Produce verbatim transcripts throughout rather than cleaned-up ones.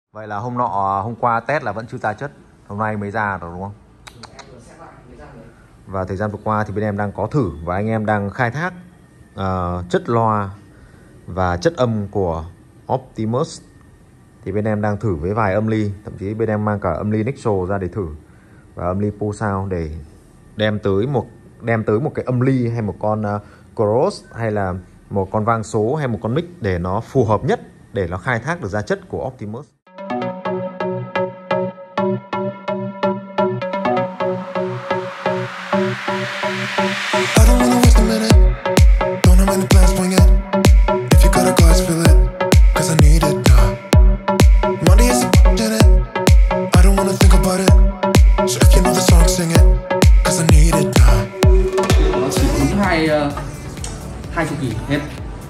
Vậy là hôm nọ hôm qua test là vẫn chưa ra chất, hôm nay mới ra rồi đúng không? Và thời gian vừa qua thì bên em đang có thử và anh em đang khai thác uh, chất loa và chất âm của Optimus. Thì bên em đang thử với vài âm ly, thậm chí bên em mang cả âm ly Nexo ra để thử và âm ly PoSound để đem tới một đem tới một cái âm ly hay một con uh, Chorus hay là một con vang số hay một con mic để nó phù hợp nhất để nó khai thác được ra chất của Optimus. hai chục nghìn hết.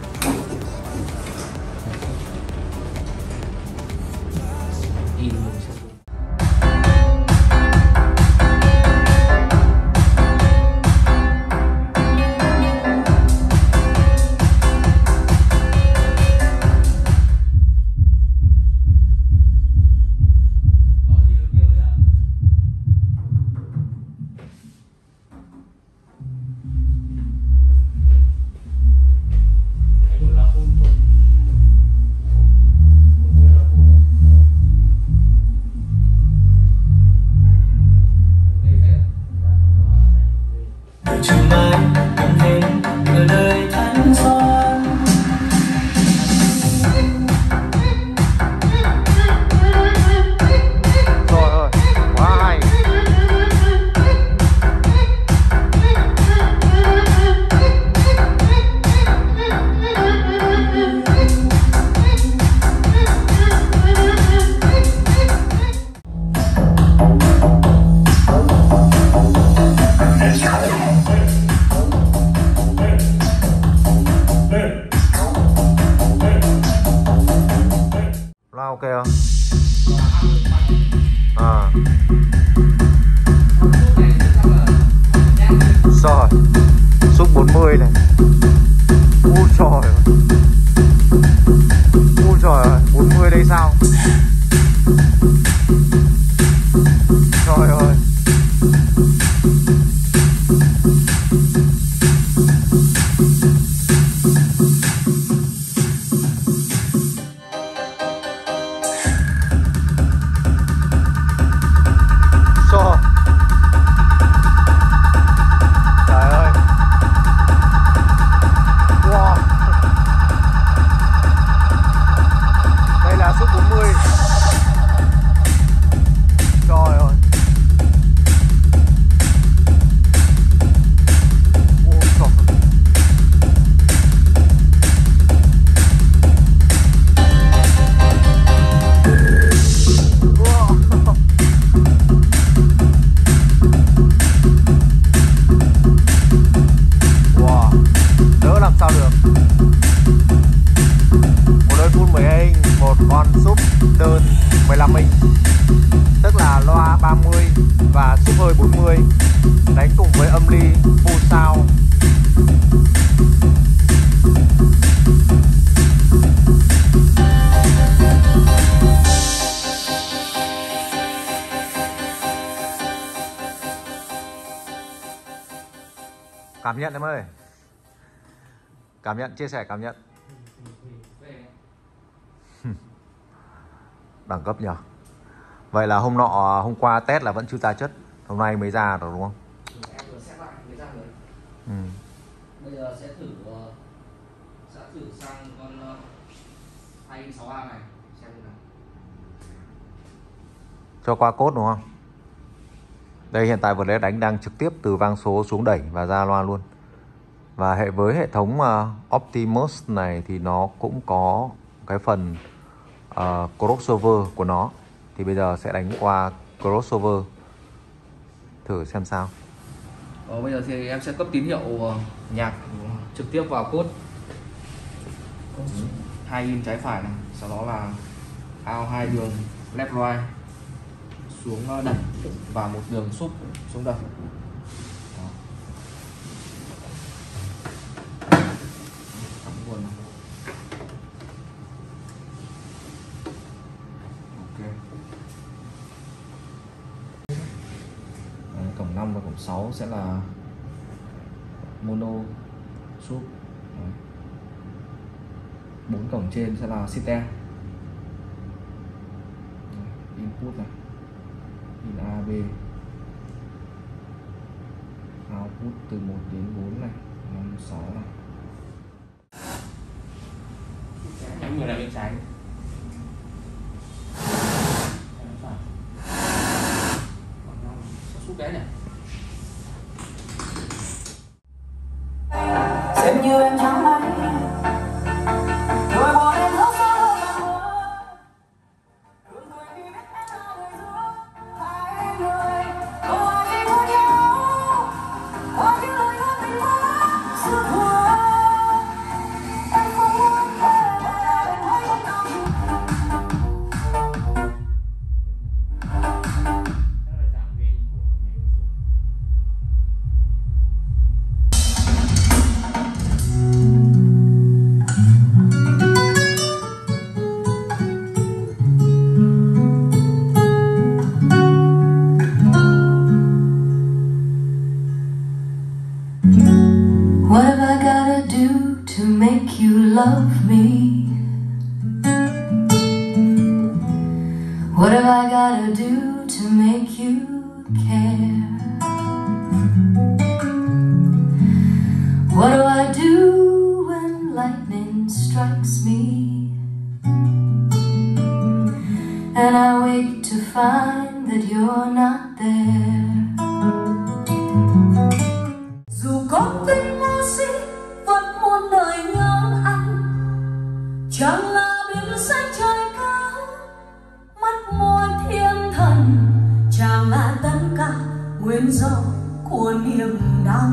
Ok không? À. Rồi Sub bốn mươi này. Ui trời ơi. Ui trời ơi, bốn mươi đây sao? Trời ơi. Sao được một đôi full mười hai inch, một con sub đơn mười lăm inch, tức là loa ba mươi và sub hơi bốn mươi đánh cùng với âm ly PoSound. Cảm nhận em ơi. Cảm nhận, chia sẻ cảm nhận. Đẳng cấp nhỉ. Vậy là hôm nọ, hôm qua test là vẫn chưa ra chất, hôm nay mới ra rồi đúng không? Em vừa xét lại mới ra rồi. Ừ. Bây giờ sẽ thử sẽ thử sang con hai sáu A này xem nào. Cho qua code đúng không? Đây hiện tại vừa nãy đánh đang trực tiếp từ vang số xuống đẩy và ra loa luôn. Và hệ với hệ thống uh, Optimus này thì nó cũng có cái phần uh, crossover của nó. Thì bây giờ sẽ đánh qua crossover thử xem sao. Ờ, bây giờ thì em sẽ cấp tín hiệu nhạc trực tiếp vào code hai in trái phải này, sau đó là out hai đường left right xuống đẩy và một đường sub xuống đẩy. Ok. Đấy, cổng năm và cổng sáu sẽ là mono sub. Bốn cổng trên sẽ là system. Input này, in A, B, output từ một đến bốn này, năm, sáu này. Những người là bên trái. Xúc đấy này. Xem như em chẳng hay rồi bỏ em hốc xa hơn là mơ. Đường tuổi đi biết em là người giữa hai người. Có ai đi với nhau, có những lời hứa tình hoa xưa thua. Em không muốn về mà em hãy không nào. Đó là giảng viên của mình. What have I gotta do to make you love me? What have I gotta do to make you care? What do I do when lightning strikes me? And I wake to find that you're not there. Dù có tình ngu si vẫn muôn đời nhớ anh, chẳng là biển xanh trời cao, mắt môi thiên thần, chẳng là tất cả nguyên do của niềm đau.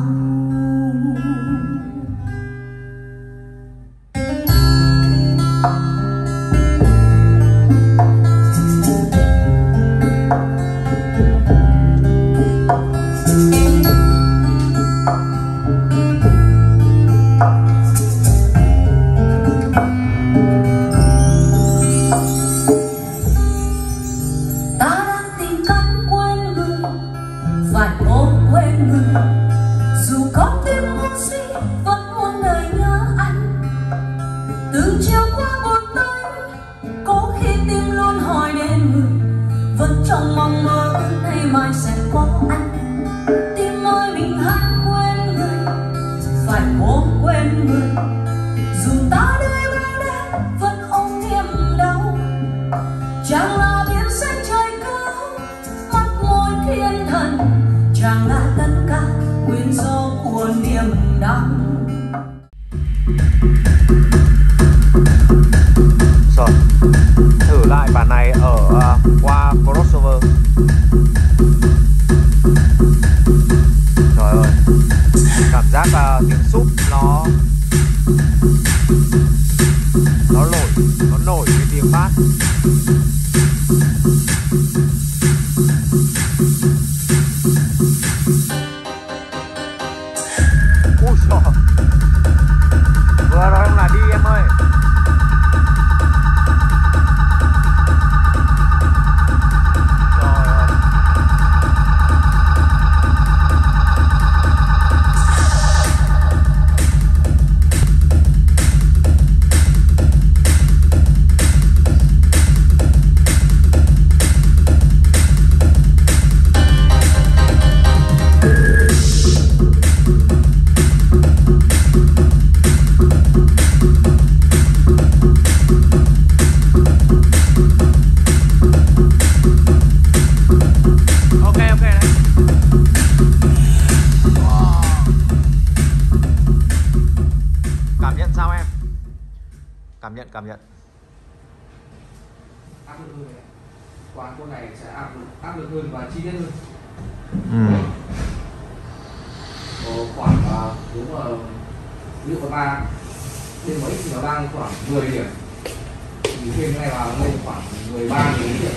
Dù có tim ngu si vẫn muôn đời nhớ anh, từ chiều qua một tối có khi tim luôn hỏi đến người, vẫn trong mong mơ ngày mai sẽ có anh. Tim ơi mình hãy quên người, phải cố quên người, dù ta đời bao đêm vẫn ôm niềm đau. Chẳng là biển xanh trời cao, mắt môi thiên thần, chẳng là tất cả nguyên do của niềm đau. Rồi, thử lại bản này ở uh, qua crossover. Trời ơi, cảm giác uh, tiếng súp nó nó nổi, nó nổi cái tiếng bass. Ui giời, vừa rồi là đi em ơi. Cảm nhận, cảm nhận. Áp lực hơn này. Quán cô này sẽ áp lực, áp lực hơn và chi tiết hơn. Ừ. Có khoảng uh, đúng là ví dụ có ba bên mấy thì nó đang khoảng mười điểm, thì thêm cái này vào lên khoảng mười ba mười bốn điểm.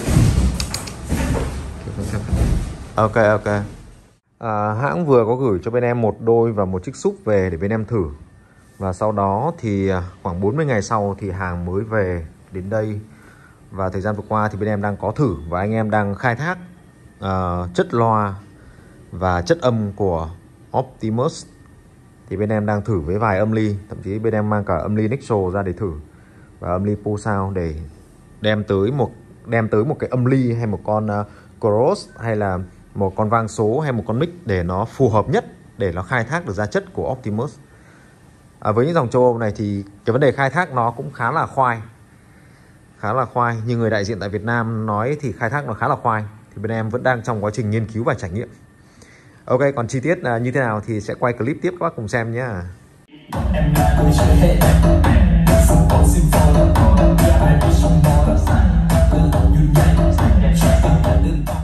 Ok ok. À, hãng vừa có gửi cho bên em một đôi và một chiếc súp về để bên em thử. Và sau đó thì khoảng bốn mươi ngày sau thì hàng mới về đến đây và thời gian vừa qua thì bên em đang có thử và anh em đang khai thác uh, chất loa và chất âm của Optimus. Thì bên em đang thử với vài âm ly, thậm chí bên em mang cả âm ly Nexo ra để thử và âm ly PoSound để đem tới một đem tới một cái âm ly hay một con uh, chorus hay là một con vang số hay một con mic để nó phù hợp nhất để nó khai thác được ra chất của Optimus. À, với những dòng châu Âu này thì cái vấn đề khai thác nó cũng khá là khoai, khá là khoai. Như người đại diện tại Việt Nam nói thì khai thác nó khá là khoai. Thì bên em vẫn đang trong quá trình nghiên cứu và trải nghiệm. Ok, còn chi tiết uh, như thế nào thì sẽ quay clip tiếp các bác cùng xem nhé. Em là người chơi hết Sông bóng xin phô Giờ ai biết sông bó là sẵn Cứ nhìn nhanh Chắc tình là đơn